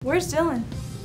Where's Dylan?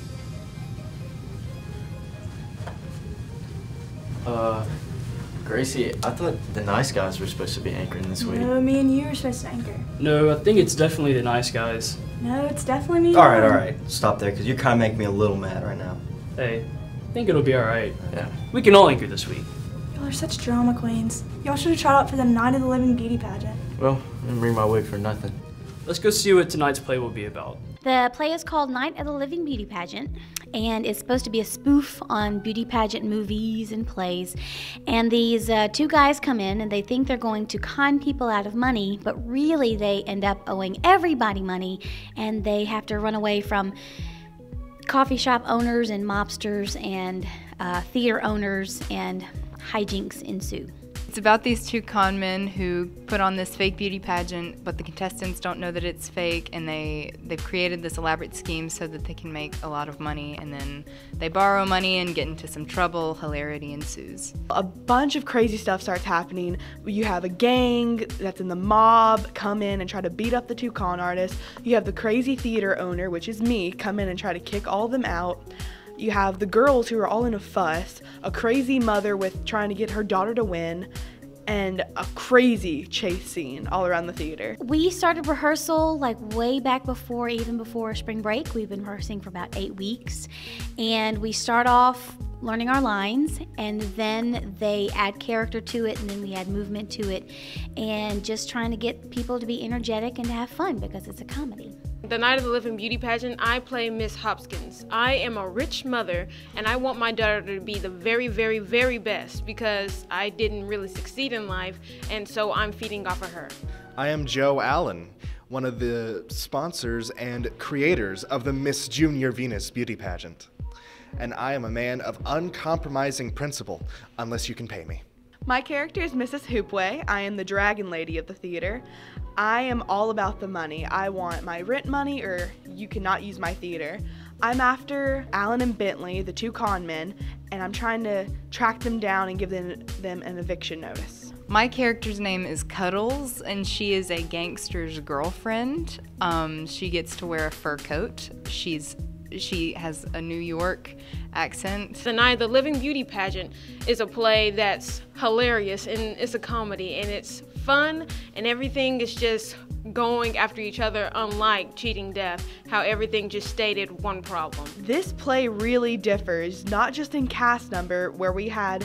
Gracie, I thought the nice guys were supposed to be anchoring this week. No, me and you were supposed to anchor. No, I think it's definitely the nice guys. No, it's definitely me. All right. Stop there, because you're kind of making me a little mad right now. Hey, I think it'll be alright. Yeah. We can all anchor this week. Y'all are such drama queens. Y'all should have tried out for the Night of the Living Beauty pageant. Well, I didn't bring my wig for nothing. Let's go see what tonight's play will be about. The play is called Night of the Living Beauty Pageant, and it's supposed to be a spoof on beauty pageant movies and plays. And these two guys come in and they think they're going to con people out of money, but really they end up owing everybody money, and they have to run away from coffee shop owners and mobsters and theater owners, and hijinks ensue. It's about these two con men who put on this fake beauty pageant, but the contestants don't know that it's fake, and they've created this elaborate scheme so that they can make a lot of money, and then they borrow money and get into some trouble. Hilarity ensues. A bunch of crazy stuff starts happening. You have a gang that's in the mob come in and try to beat up the two con artists. You have the crazy theater owner, which is me, come in and try to kick all of them out. You have the girls who are all in a fuss, a crazy mother with trying to get her daughter to win, and a crazy chase scene all around the theater. We started rehearsal like way back even before spring break. We've been rehearsing for about 8 weeks, and we start off learning our lines, and then they add character to it, and then we add movement to it, and just trying to get people to be energetic and to have fun because it's a comedy. The Night of the Living Beauty pageant, I play Miss Hopkins. I am a rich mother, and I want my daughter to be the very, very, very best because I didn't really succeed in life, and so I'm feeding off of her. I am Joe Allen, one of the sponsors and creators of the Miss Junior Venus beauty pageant. And I am a man of uncompromising principle, unless you can pay me. My character is Mrs. Hoopway. I am the dragon lady of the theater. I am all about the money. I want my rent money, or you cannot use my theater. I'm after Alan and Bentley, the two con men, and I'm trying to track them down and give them an eviction notice. My character's name is Cuddles, and she is a gangster's girlfriend. She gets to wear a fur coat. She has a New York accent. The Night of the Living Beauty pageant is a play that's hilarious, and it's a comedy, and it's fun, and everything is just going after each other, unlike Cheating Death, how everything just stated one problem. This play really differs, not just in cast number, where we had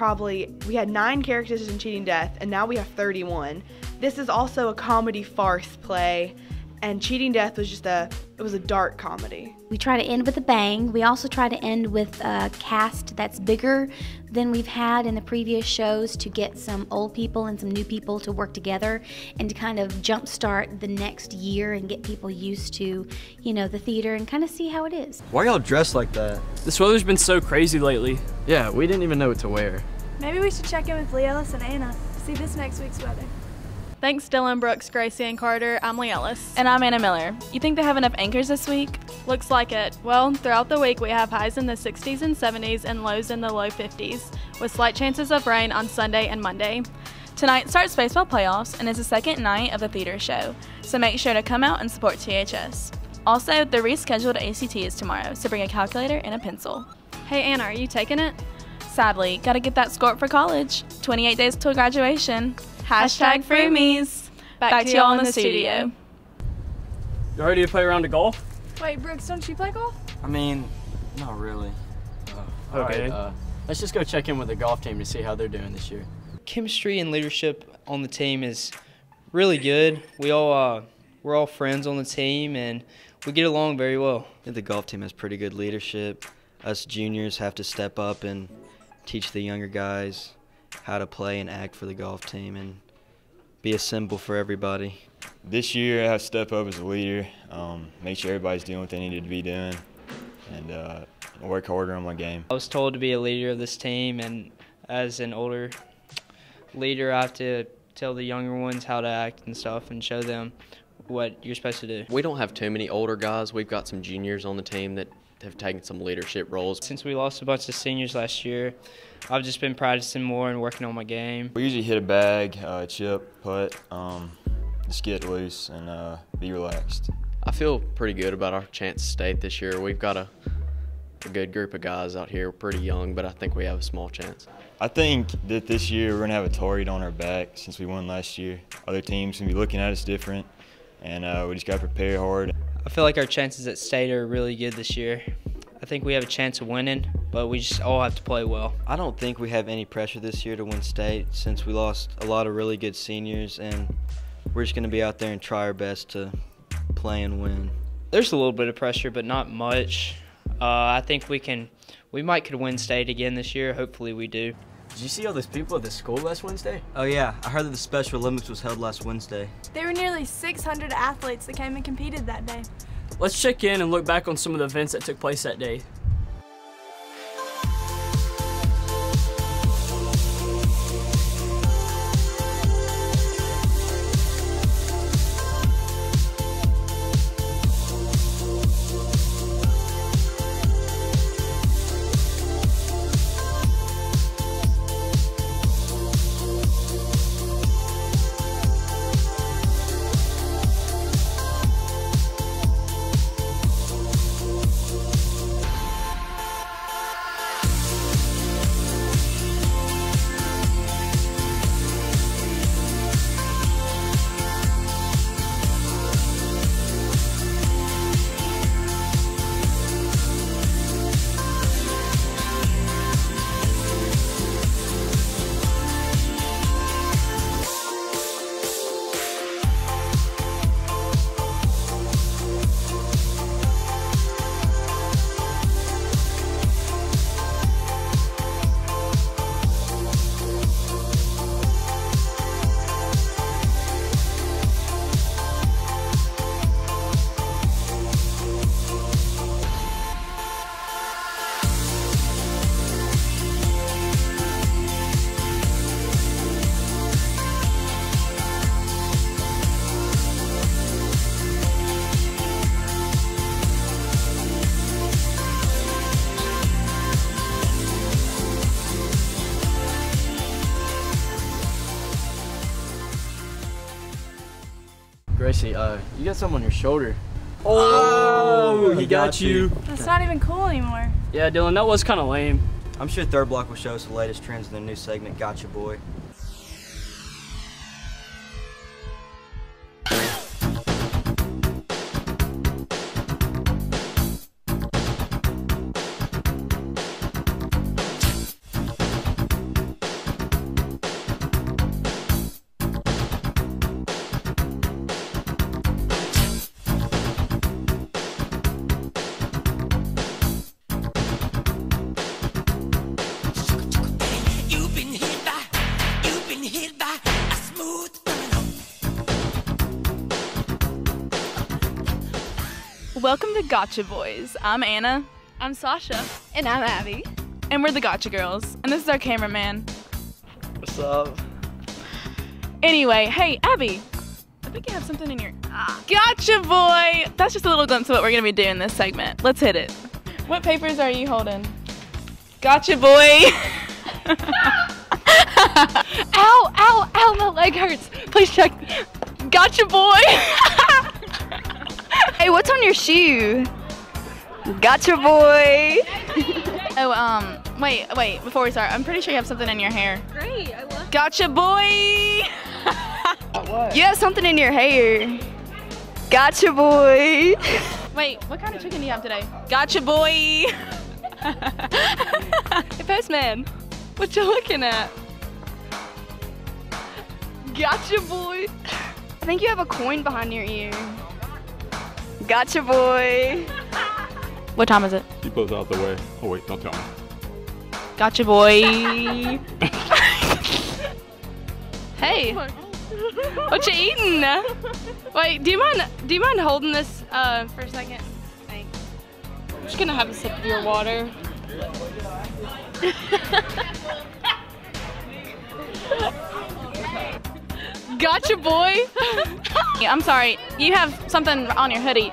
9 characters in Cheating Death, and now we have 31. This is also a comedy farce play, and Cheating Death was just a dark comedy. We try to end with a bang. We also try to end with a cast that's bigger than we've had in the previous shows, to get some old people and some new people to work together and to kind of jumpstart the next year and get people used to, the theater and kind of see how it is. Why are y'all dressed like that? This weather's been so crazy lately. Yeah, we didn't even know what to wear. Maybe we should check in with Lee Ellis and Anna, see this next week's weather. Thanks, Dylan, Brooks, Gracie, and Carter. I'm Lee Ellis. And I'm Anna Miller. You think they have enough anchors this week? Looks like it. Well, throughout the week we have highs in the 60s and 70s and lows in the low 50s, with slight chances of rain on Sunday and Monday. Tonight starts baseball playoffs and is the second night of the theater show, so make sure to come out and support THS. Also, the rescheduled ACT is tomorrow, so bring a calculator and a pencil. Hey Anna, are you taking it? Sadly, gotta get that score up for college. 28 days till graduation. Hashtag Froomies. Back to y'all in the studio. You ready to play a round of golf? Wait, Brooks, don't you play golf? I mean, not really. Okay. All right, let's just go check in with the golf team to see how they're doing this year. Chemistry and leadership on the team is really good. We're all friends on the team, and we get along very well. I think the golf team has pretty good leadership. Us juniors have to step up and teach the younger guys how to play and act for the golf team and be a symbol for everybody. This year I have to step up as a leader, make sure everybody's doing what they needed to be doing, and work harder on my game. I was told to be a leader of this team, and as an older leader I have to tell the younger ones how to act and stuff and show them what you're supposed to do. We don't have too many older guys. We've got some juniors on the team that have taken some leadership roles. Since we lost a bunch of seniors last year, I've just been practicing more and working on my game. We usually hit a bag, chip, putt, just get loose and be relaxed. I feel pretty good about our chance to state this year. We've got a good group of guys out here. We're pretty young, but I think we have a small chance. I think that this year we're going to have a target on our back since we won last year. Other teams can be looking at us different, and we just got to prepare hard. I feel like our chances at state are really good this year. I think we have a chance of winning, but we just all have to play well. I don't think we have any pressure this year to win state since we lost a lot of really good seniors, and we're just going to be out there and try our best to play and win. There's a little bit of pressure, but not much. I think we might could win state again this year. Hopefully we do. Did you see all those people at the school last Wednesday? Oh yeah, I heard that the Special Olympics was held last Wednesday. There were nearly 600 athletes that came and competed that day. Let's check in and look back on some of the events that took place that day. Gracie, you got something on your shoulder. Oh, he got you. That's not even cool anymore. Yeah, Dylan, that was kind of lame. I'm sure Third Block will show us the latest trends in their new segment, Gotcha Boi. Welcome to Gotcha Boys. I'm Anna. I'm Sasha. And I'm Abby. And we're the Gotcha Girls. And this is our cameraman. What's up? Anyway, hey, Abby. I think you have something in your... Gotcha Boy! That's just a little glimpse of what we're going to be doing in this segment. Let's hit it. What papers are you holding? Gotcha Boy! Ow, ow, ow, my leg hurts. Please check. Gotcha Boy! Hey, what's on your shoe? Gotcha Boy! Oh, wait, before we start, I'm pretty sure you have something in your hair. Great, I love Gotcha Boy! What? You have something in your hair. Gotcha Boy! Wait, what kind of chicken do you have today? Gotcha Boy! Hey, postman, what you looking at? Gotcha Boy! I think you have a coin behind your ear. Gotcha Boy! What time is it? Keep those out the way. Oh wait, don't tell me. Gotcha Boy! Hey! What you eating? Wait, do you mind holding this for a second? Thanks. I'm just gonna have a sip of your water. Gotcha Boy! I'm sorry, you have something on your hoodie.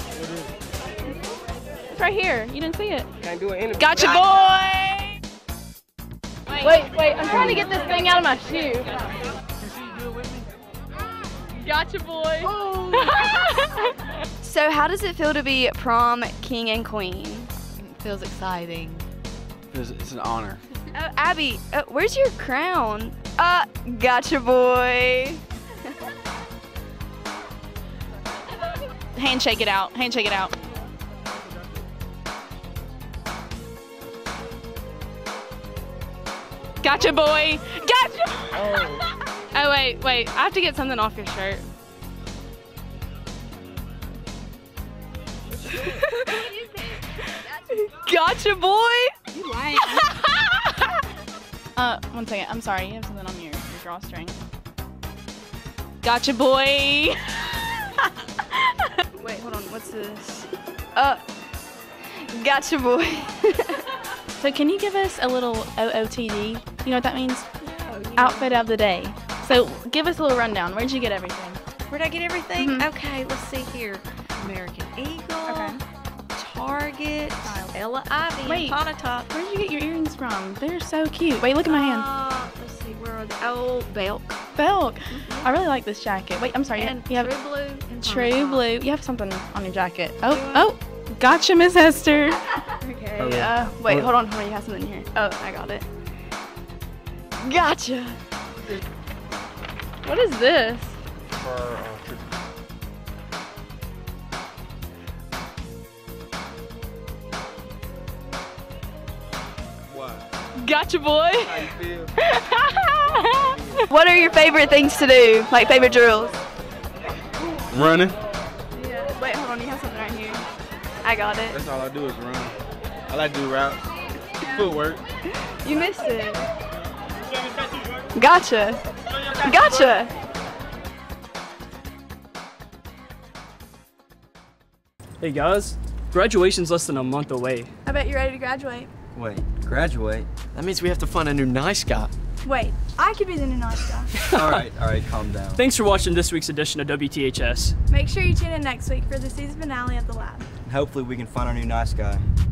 It's right here. You didn't see it. Can't do it. Gotcha Boy! Wait, I'm trying to get this thing out of my shoe. Gotcha Boy! Oh. So how does it feel to be prom king and queen? It feels exciting. It's an honor. Abby, where's your crown? Gotcha boy. Handshake it out. Handshake it out. Gotcha boy. Gotcha. Oh, wait. I have to get something off your shirt. Gotcha boy. You lying. 1 second. I'm sorry. You have something on your drawstring. Gotcha boy. Wait, hold on. What's this? Gotcha boy. So can you give us a little OOTD? You know what that means? Oh, yeah. Outfit of the day. So give us a little rundown. Where'd you get everything? Where'd I get everything? Mhm. Okay, let's see here. American Eagle. Okay. Target. Ella Ivy. Wait. And Pontotoc. Where'd you get your earrings from? They're so cute. Wait, look at my hand. Let's see, where are they? Oh, Belk. Belk. I really like this jacket. Wait, I'm sorry. And you have True Blue. And True Pontotoc. Blue. You have something on your jacket. Oh. Gotcha, Miss Hester. Okay. Wait, hold on. You have something here. Oh, I got it. Gotcha. What is this? Gotcha, boy. How you feel? What are your favorite things to do? Like favorite drills? Running. Yeah. Wait, hold on. You have something right here. I got it. That's all I do is run. I like to do routes. Footwork. You missed it. Gotcha. Gotcha. Hey guys, graduation's less than a month away. I bet you're ready to graduate. Wait, graduate? That means we have to find a new nice guy. Wait, I could be the new nice guy. all right, calm down. Thanks for watching this week's edition of WTHS. Make sure you tune in next week for the season finale of The Lab. Hopefully we can find our new nice guy.